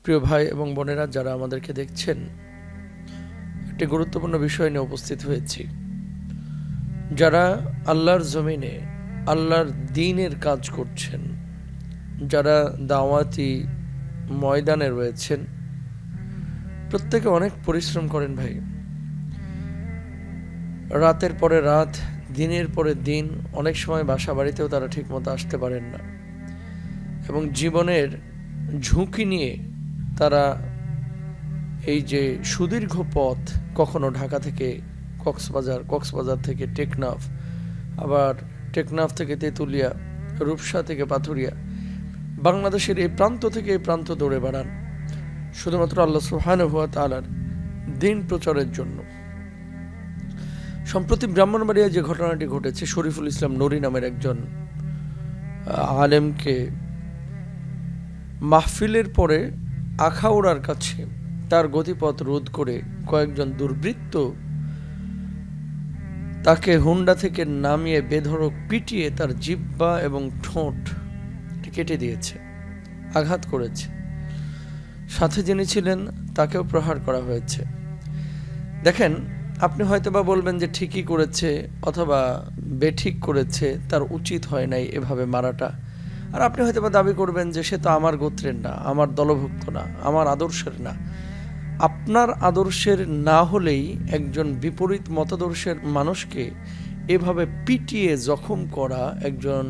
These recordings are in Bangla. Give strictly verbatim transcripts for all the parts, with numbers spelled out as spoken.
প্রিয় ভাই এবং বোনেরা যারা আমাদেরকে দেখছেন, একটি গুরুত্বপূর্ণ বিষয় নিয়ে উপস্থিত হয়েছি। যারা আল্লাহর জমিনে আল্লাহর দ্বীনের কাজ করছেন, যারা দাওয়াতি ময়দানে রয়েছেন, প্রত্যেকে অনেক পরিশ্রম করেন ভাই। রাতের পরে রাত, দিনের পরে দিন, অনেক সময় বাসা বাড়িতেও তারা ঠিকমতো আসতে পারেন না এবং জীবনের ঝুঁকি নিয়ে তারা এই যে সুদীর্ঘ পথ, কখনো ঢাকা থেকে কক্সবাজার, কক্সবাজার থেকে টেকনাফ, আবার টেকনাফ থেকে তেঁতুলিয়া, রূপসা থেকে পাথুরিয়া, বাংলাদেশের এই প্রান্ত থেকে এই প্রান্ত দৌড়ে বেড়ান শুধুমাত্র আল্লাহ সুবহানাহু ওয়া তাআলার দ্বীন প্রচারের জন্য। সম্প্রতি ব্রাহ্মণবাড়িয়ায় যে ঘটনাটি ঘটেছে, শরীফুল ইসলাম নুরি নামের একজন আলেমকে মাহফিলের পরে আখাউড়ার কাছে তার গতিপথ রোধ করে কয়েকজন দুর্বৃত্ত তাকে হুন্ডা থেকে নামিয়ে বেধড়ক পিটিয়ে তার জিহ্বা এবং ঠোঁট কেটে দিয়েছে, আঘাত করেছে। সাথে যিনি ছিলেন তাকেও প্রহার করা হয়েছে। দেখেন, আপনি হয়তো বা বলবেন যে ঠিকই করেছে অথবা বেঠিক করেছে, তার উচিত হয় নাই এভাবে মারাটা। আর আপনি হয়তো বা দাবি করবেন যে সে তো আমার গোত্রের না, আমার দলভুক্ত না, আমার আদর্শের না। আপনার আদর্শের না হলেই একজন বিপরীত মতাদর্শের মানুষকে এভাবে পিটিয়ে জখম করা, একজন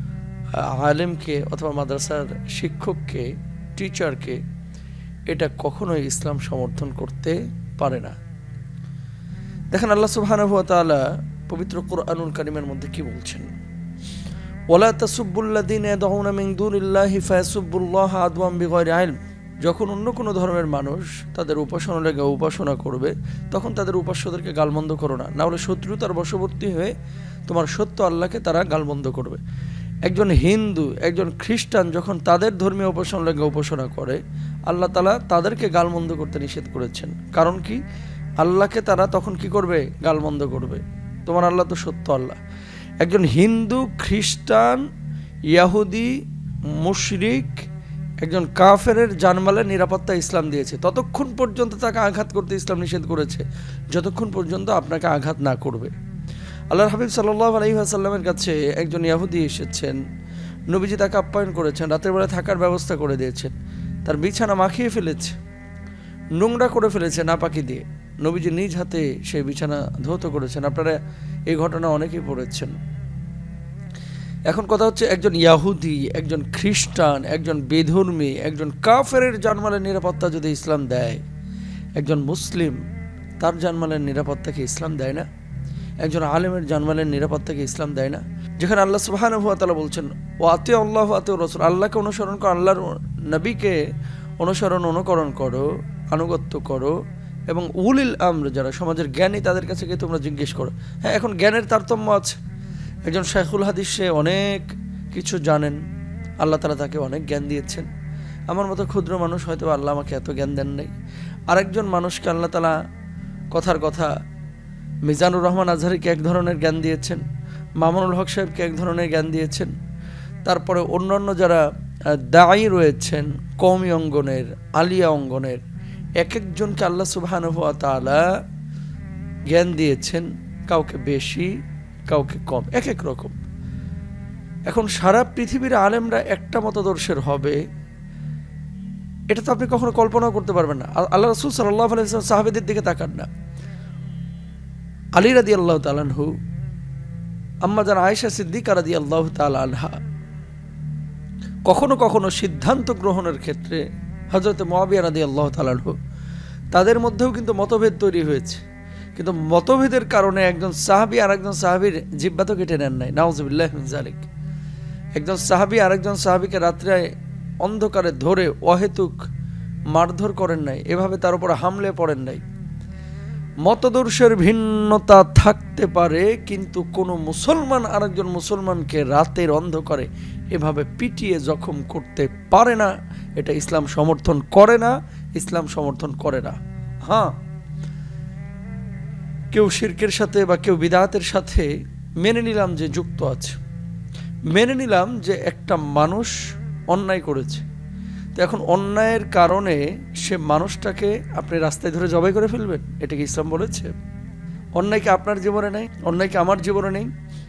আলেমকে অথবা মাদ্রাসার শিক্ষককে, টিচারকে, এটা কখনোই ইসলাম সমর্থন করতে পারে না। দেখেন, আল্লাহ সুবহানাহু ওয়া তাআলা পবিত্র কুরআনুল কারীমের মধ্যে কি বলছেন? ওয়ালা তাসুব্বুল্লাযীনা ইয়াদউনা মিন দুনিল্লাহি ফায়াসুব্বুল্লাহা আদওয়ান বিগাইরি ইলম। যখন অন্য কোনো ধর্মের মানুষ তাদের উপাসনা লেগে উপাসনা করবে, তখন তাদের উপাস্যদেরকে গালমন্দ করো না, না হলে শত্রুতার বশবর্তী হয়ে তোমার সত্য আল্লাহকে তারা গালমন্দ করবে। একজন হিন্দু, একজন খ্রিস্টান যখন তাদের ধর্মীয় উপাসনা লেগে উপাসনা করে, আল্লাহ তাআলা তাদেরকে গালমন্দ করতে নিষেধ করেছেন। কারণ কি? আল্লাহকে তারা তখন কি করবে? গালমন্দ করবে। তোমার আল্লাহ তো সত্য আল্লাহ। একজন হিন্দু, খ্রিস্টান, ইয়াহুদি, মুশরিক, একজন কাফেরের জানমালের নিরাপত্তা ইসলাম দিয়েছে। ততক্ষণ পর্যন্ত তাকে আঘাত করতে ইসলাম নিষেধ করেছে, যতক্ষণ পর্যন্ত আপনাকে আঘাত না করবে। আল্লাহর হাবিব সাল্লাল্লাহু আলাইহি ওয়াসাল্লামের কাছে একজন ইহুদি এসেছেন, নবীজি তাকে আপ্যায়ন করেছেন, রাতের বেলা থাকার ব্যবস্থা করে দিয়েছেন। তার বিছানা মাখিয়ে ফেলেছে, নোংরা করে ফেলেছে নাপাকি দিয়ে। নবীজি নিজ হাতে সেই বিছানা ধৌত করেছেন। আপনারা এই ঘটনা অনেকেই পড়েছেন। এখন কথা হচ্ছে, একজন ইয়াহুদি, একজন খ্রিস্টান, একজন বেধর্মী, একজন কাফেরের জানমালের নিরাপত্তা যদি ইসলাম দেয়, একজন মুসলিম তার জানমালের নিরাপত্তাকে ইসলাম দেয় না? একজন আলেমের জানমালের নিরাপত্তাকে ইসলাম দেয় না? যেখানে আল্লাহ সুবহানাহু ওয়া তাআলা বলছেন, ও আতিউ আল্লাহ ওয়া আতিউ রাসূল, আল্লাহকে অনুসরণ করো, আল্লাহর নবীকে অনুসরণ অনুকরণ করো, আনুগত্য করো, এবং উলিল আমর যারা সমাজের জ্ঞানী তাদের কাছে গিয়ে তোমরা জিজ্ঞেস করো। হ্যাঁ, এখন জ্ঞানের তারতম্য আছে। একজন শাইখুল হাদিস, সে অনেক কিছু জানেন, আল্লাহ তাআলা তাকে অনেক জ্ঞান দিয়েছেন। আমার মতো ক্ষুদ্র মানুষ হয়তো আল্লাহ আমাকে এত জ্ঞান দেন নাই। আরেকজন মানুষকে আল্লাহ তাআলা কথার কথা মিজানুর রহমান আজহারিকে এক ধরনের জ্ঞান দিয়েছেন, মামুনুল হক সাহেবকে এক ধরনের জ্ঞান দিয়েছেন। তারপরে অন্যান্য যারা দায়ী রয়েছেন কওমি অঙ্গনের, আলিয়া অঙ্গনের, এক একজনকে আল্লাহ সুবহানাহু ওয়া তাআলা জ্ঞান দিয়েছেন, কাউকে বেশি, কাউকে কম, এক এক রকম। এখন সারা পৃথিবীর আলেমরা একটা মতাদর্শের হবে, এটা তো আপনি কখনো কল্পনা করতে পারবেন না। আল্লাহ রাসূল সাল্লাল্লাহু আলাইহি ওয়াসাল্লাম সাহাবীদের দিকে তাকান না। আলী রাদিয়াল্লাহু তাআলা আনহু, আম্মা জান আয়েশা সিদ্দিকা রাদিয়াল্লাহু তাআলা আনহা, কখনো কখনো সিদ্ধান্ত গ্রহণের ক্ষেত্রে হযরত মুআবিয়া রাদিয়াল্লাহু তাআলা আনহু, তাদের মধ্যেও কিন্তু মতভেদ তৈরি হয়েছে। কিন্তু মতভেদের কারণে একজন সাহাবী আর একজন সাহাবীর জিহ্বা তো কেটে নেন নাই, নাউযুবিল্লাহি মিন যালিক। একজন সাহাবী আরেকজন সাহাবীকে রাত্রে অন্ধকারে ধরে অহেতুক মারধর করেন নাই, এভাবে তার উপর হামলে পড়েন নাই। মতদর্শের ভিন্নতা থাকতে পারে, কিন্তু কোনো মুসলমান আরেকজন মুসলমানকে রাতের অন্ধকারে এভাবে পিটিয়ে জখম করতে পারে না। এটা ইসলাম সমর্থন করে না, ইসলাম সমর্থন করে না। হ্যাঁ, কেউ শিরকের সাথে বা কেউ বিদআতের সাথে মেনে নিলাম যে যুক্ত আছে, মেনে নিলাম যে একটা মানুষ অন্যায় করেছে, তো এখন অন্যায়ের কারণে সে মানুষটাকে আপনি রাস্তায় ধরে জবাই করে ফেলবেন, এটা কি ইসলাম বলেছে? অন্যায় কি আপনার জীবনে নেই? অন্যায় কি আমার জীবনে নেই?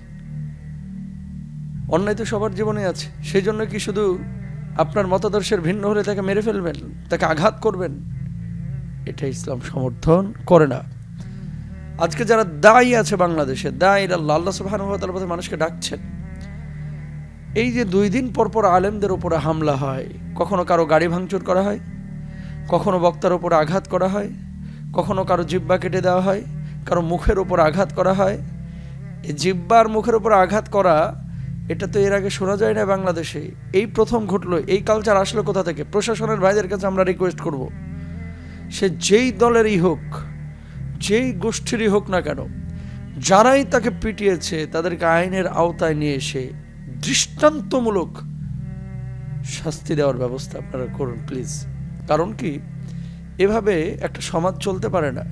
অন্যায় তো সবার জীবনে আছে। সেই জন্য কি শুধু আপনার মতাদর্শের ভিন্ন হলে তাকে মেরে ফেলবেন, তাকে আঘাত করবেন? এটা ইসলাম সমর্থন করে না। আজকে যারা দায়ী আছে বাংলাদেশে, দায়ী আল্লাহ আল্লাহ সুবহানাহু ওয়া তাআলা পথে মানুষকে ডাকছেন, এই যে দুই দিন পর পর আলেমদের উপরে হামলা হয়, কখনো কারো গাড়ি ভাঙচুর করা হয়, কখনো বক্তার উপরে আঘাত করা হয়, কখনো কারো জিহ্বা কেটে দেওয়া হয়, কারো মুখের উপর আঘাত করা হয়। এই জিহ্বার মুখের উপর আঘাত করা, এটা তো এর আগে শোনা যায় না বাংলাদেশে, এই প্রথম ঘটলো। এই কালচার আসলো কোথা থেকে? প্রশাসনের ভাইদের কাছে আমরা রিকোয়েস্ট করব, সে যেই দলেরই হোক, যেই গোষ্ঠীরই হোক না কেন, যারাই তাকে পিটিয়েছে তাদেরকে আইনের আওতায় নিয়ে এসে দৃষ্টান্তমূলক শাস্তি দেওয়ার ব্যবস্থা আপনারা করুন প্লিজ। কারণ কি, এভাবে একটা সমাজ চলতে পারে না,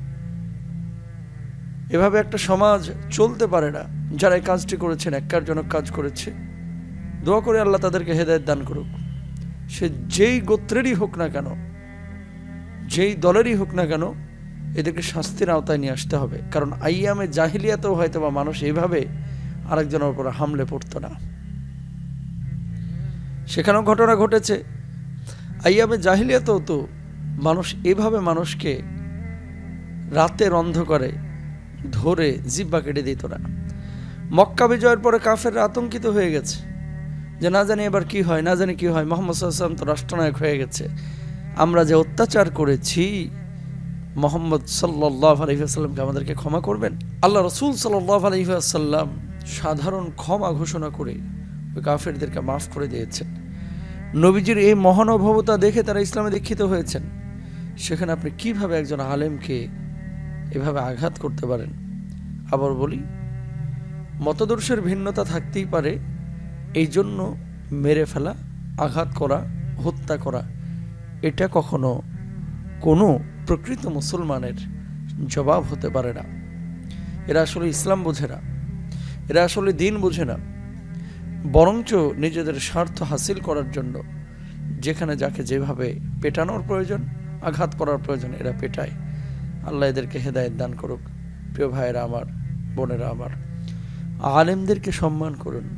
এভাবে একটা সমাজ চলতে পারে না। যারা এই কাজটি করেছেন, একজনক কাজ করেছে, দোয়া করে আল্লাহ তাদেরকে হেদায়েত দান করুক। সে যেই গোত্রেরই হোক না কেন, যেই দলেরই হোক না কেন, এদেরকে শাস্তির আওতায় নিয়ে আসতে হবে। কারণ আইয়ামে জাহিলিয়াতেও হয়তো বা মানুষ এইভাবে আরেকজনের উপর হামলে পড়তো না, সেখানেও ঘটনা ঘটেছে। আইয়ামে জাহিলিয়াতেও তো মানুষ এভাবে মানুষকে রাতের অন্ধকারে ধরে জিহ্বা কেটে দিত না। মক্কা বিজয়ের পরে কাফেররা আতঙ্কিত হয়ে গেছে যে না জানি এবার কি হয়, না জানি কি হয়। মুহাম্মদ সাল্লাল্লাহু আলাইহি ওয়াসাল্লাম তো রাষ্ট্রনায়ক হয়ে গেছে, আমরা যে অত্যাচার করেছি, মুহাম্মদ সাল্লাল্লাহু আলাইহি ওয়াসাল্লামকে আমাদেরকে ক্ষমা করবেন? আল্লাহ রাসূল সাল্লাল্লাহু আলাইহি ওয়াসাল্লাম সাধারণ ক্ষমা ঘোষণা করে ওই কাফেরদেরকে মাফ করে দিয়েছেন। নবীজির এই মহানুভবতা দেখে তারা ইসলামে দীক্ষিত হয়েছেন। সেখানে আপনি কিভাবে একজন আলেমকে এভাবে আঘাত করতে পারেন? আবার বলি, মতাদর্শের ভিন্নতা থাকতেই পারে, এই জন্য মেরে ফেলা, আঘাত করা, হত্যা করা, এটা কখনো কোনো প্রকৃত মুসলমানের জবাব হতে পারে না। এরা আসলে ইসলাম বোঝে না, এরা আসলে দিন বোঝে না, বরঞ্চ নিজেদের স্বার্থ হাসিল করার জন্য যেখানে যাকে যেভাবে পেটানোর প্রয়োজন, আঘাত করার প্রয়োজন, এরা পেটায়। আল্লাহ এদেরকে হেদায়েত দান করুক। প্রিয় ভাইয়েরা আমার, বোনেরা আমার, আলেমদেরকে সম্মান করুন।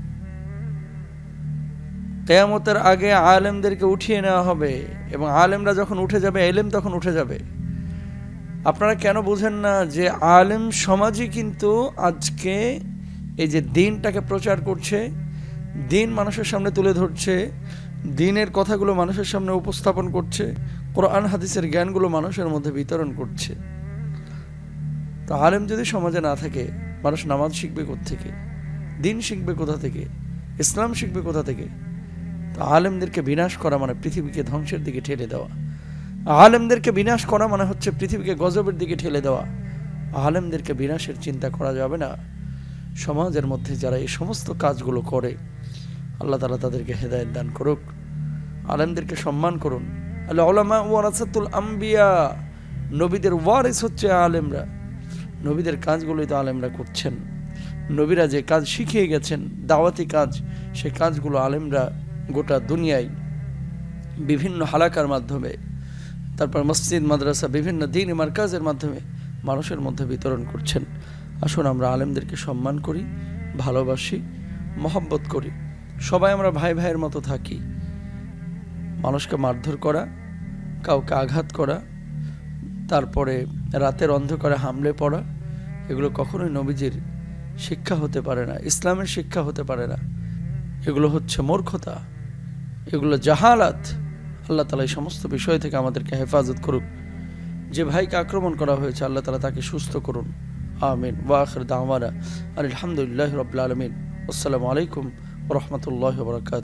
কিয়ামতের আগে আলেমদেরকে উঠিয়ে নেওয়া হবে, এবং আলেমরা যখন উঠে যাবে, এলেম তখন উঠে যাবে। আপনারা কেন বুঝেন না যে আলেম সমাজই কিন্তু আজকে এই যে দিনটাকে প্রচার করছে, দিন মানুষের সামনে তুলে ধরছে, দিনের কথাগুলো মানুষের সামনে উপস্থাপন করছে, কোরআন হাদিসের জ্ঞানগুলো মানুষের মধ্যে বিতরণ করছে। তো আলেম যদি সমাজে না থাকে, মানুষ নামাজ শিখবে কোথা থেকে? দিন শিখবে কোথা থেকে? ইসলাম শিখবে কোথা থেকে? তো আলেমদেরকে বিনাশ করা মানে পৃথিবীকে ধ্বংসের দিকে ঠেলে দেওয়া। আলেমদেরকে বিনাশ করা মানে হচ্ছে পৃথিবীকে গজবের দিকে ঠেলে দেওয়া। আলেমদেরকে বিনাশের চিন্তা করা যাবে না। সমাজের মধ্যে যারা এই সমস্ত কাজগুলো করে, আল্লাহ তাআলা তাদেরকে হেদায়েত দান করুক। আলেমদেরকে সম্মান করুন। আল উলামা ওয়ারাসাতুল আম্বিয়া, নবীদের ওয়ারিস হচ্ছে আলেমরা। নবীদের কাজগুলোই তো আলেমরা করছেন। নবীরা যে কাজ শিখিয়ে গেছেন, দাওয়াতি কাজ, সেই কাজগুলো আলেমরা গোটা দুনিয়ায় বিভিন্ন হালাকার মাধ্যমে, তারপর মসজিদ, মাদ্রাসা, বিভিন্ন দ্বীনি মারকাজের মাধ্যমে মানুষের মধ্যে বিতরণ করছেন। আসুন আমরা আলেমদেরকে সম্মান করি, ভালোবাসি, মহব্বত করি। সবাই আমরা ভাই ভাইয়ের মতো থাকি। মানুষকে মারধর করা, কাউকে আঘাত করা, তারপরে রাতের অন্ধকারে হামলে পড়া, এগুলো কখনোই নবীজির শিক্ষা হতে পারে না, ইসলামের শিক্ষা হতে পারে না। এগুলো হচ্ছে মূর্খতা, এগুলো জাহালাত। আল্লাহ তাআলা এই সমস্ত বিষয় থেকে আমাদেরকে হেফাজত করুক। যে ভাইকে আক্রমণ করা হয়েছে, আল্লাহ তাআলা তাকে সুস্থ করুন। আমিন। ওয়া আখির দাওয়ানা আলহামদুলিল্লাহি রাব্বিল আলামিন। আসসালামু আলাইকুম ওয়া রাহমাতুল্লাহি ওয়া বারাকাতুহু।